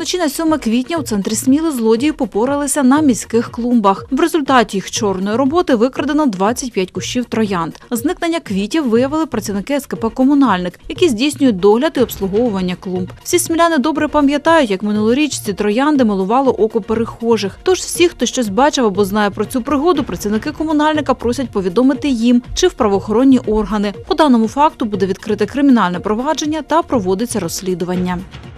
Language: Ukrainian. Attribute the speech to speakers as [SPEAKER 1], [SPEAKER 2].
[SPEAKER 1] Вночі на 7 квітня у центрі Сміли злодії попоралися на міських клумбах. В результаті їх чорної роботи викрадено 25 кущів троянд. Зникнення квітів виявили працівники СКП «Комунальник», які здійснюють догляд і обслуговування клумб. Всі сміляни добре пам'ятають, як минулоріч ці троянди милувало око перехожих. Тож всі, хто щось бачив або знає про цю пригоду, працівники комунальника просять повідомити їм чи в правоохоронні органи. По даному факту буде відкрите кримінальне провадження та проводиться розслідування.